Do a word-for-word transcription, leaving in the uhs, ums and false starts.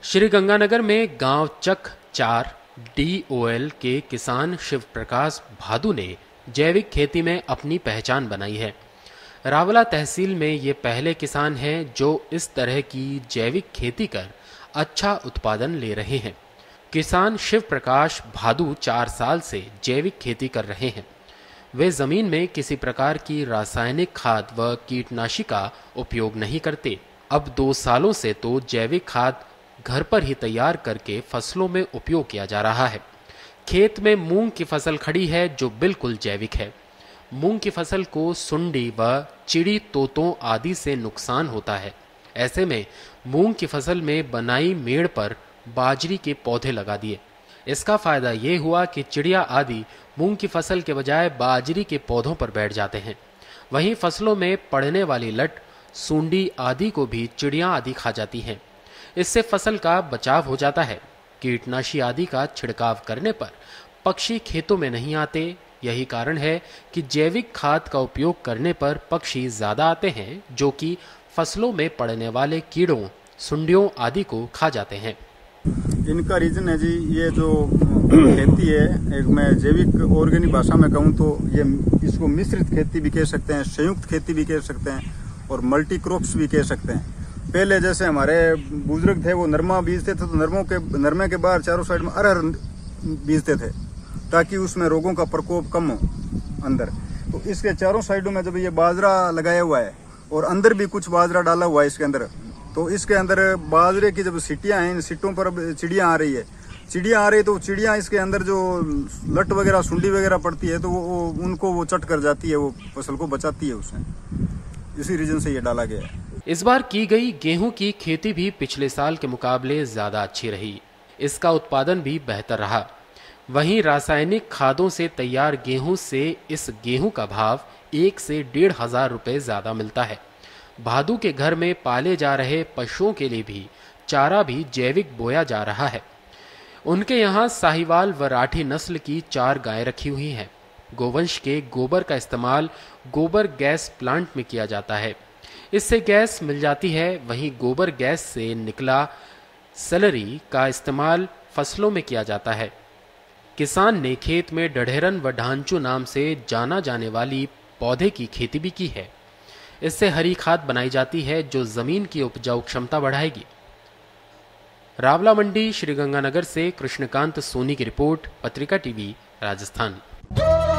श्रीगंगानगर में गांव चक चार डी ओ एल के किसान शिव प्रकाश भादु ने जैविक खेती में अपनी पहचान बनाई है। रावला तहसील में ये पहले किसान हैं जो इस तरह की जैविक खेती कर अच्छा उत्पादन ले रहे हैं। किसान शिव प्रकाश भादु चार साल से जैविक खेती कर रहे हैं। वे जमीन में किसी प्रकार की रासायनिक खाद व कीटनाशी का उपयोग नहीं करते। अब दो सालों से तो जैविक खाद घर पर ही तैयार करके फसलों में उपयोग किया जा रहा है। खेत में मूंग की फसल खड़ी है जो बिल्कुल जैविक है। मूंग की फसल को सुंडी व चिड़ी तोतों आदि से नुकसान होता है। ऐसे में मूंग की फसल में बनाई मेड़ पर बाजरी के पौधे लगा दिए। इसका फायदा ये हुआ कि चिड़िया आदि मूंग की फसल के बजाय बाजरी के पौधों पर बैठ जाते हैं। वहीं फसलों में पड़ने वाली लट, सूंडी आदि को भी चिड़िया आदि खा जाती हैं। इससे फसल का बचाव हो जाता है। कीटनाशी आदि का छिड़काव करने पर पक्षी खेतों में नहीं आते। यही कारण है कि जैविक खाद का उपयोग करने पर पक्षी ज्यादा आते हैं जो कि फसलों में पड़ने वाले कीड़ों, सुंडियों आदि को खा जाते हैं। इनका रीजन है जी, ये जो खेती है, एक मैं जैविक ऑर्गेनिक भाषा में कहूँ तो ये इसको मिश्रित खेती भी कह सकते हैं, संयुक्त खेती भी कह सकते हैं और मल्टी क्रॉप्स भी कह सकते हैं। पहले जैसे हमारे बुजुर्ग थे वो नरमा बीजते थे तो नरमों के नरमे के बाहर चारों साइड में अरहर बीजते थे ताकि उसमें रोगों का प्रकोप कम हो अंदर। तो इसके चारों साइडों में जब ये बाजरा लगाया हुआ है और अंदर भी कुछ बाजरा डाला हुआ है इसके अंदर, तो इसके अंदर बाजरे की जब सीटियां हैं, इन सीटों पर अब चिड़िया आ रही है चिड़िया आ रही है तो चिड़िया इसके अंदर जो लट वगैरह सुंडी वगैरह पड़ती है तो वो उनको वो चट कर जाती है, वो फसल को बचाती है उसमें। इसी रीजन से ये डाला गया है। इस बार की गई गेहूं की खेती भी पिछले साल के मुकाबले ज्यादा अच्छी रही। इसका उत्पादन भी बेहतर रहा। वहीं रासायनिक खादों से तैयार गेहूं से इस गेहूं का भाव एक से डेढ़ हजार रुपए ज्यादा मिलता है। भादु के घर में पाले जा रहे पशुओं के लिए भी चारा भी जैविक बोया जा रहा है। उनके यहाँ साहिवाल व राठी नस्ल की चार गायें रखी हुई हैं। गोवंश के गोबर का इस्तेमाल गोबर गैस प्लांट में किया जाता है। इससे गैस मिल जाती है। वहीं गोबर गैस से निकला सैलरी का इस्तेमाल फसलों में किया जाता है। किसान ने खेत में डढेरन व ढांचू नाम से जाना जाने वाली पौधे की खेती भी की है। इससे हरी खाद बनाई जाती है जो जमीन की उपजाऊ क्षमता बढ़ाएगी। रावला मंडी श्रीगंगानगर से कृष्णकांत सोनी की रिपोर्ट, पत्रिका टीवी, राजस्थान।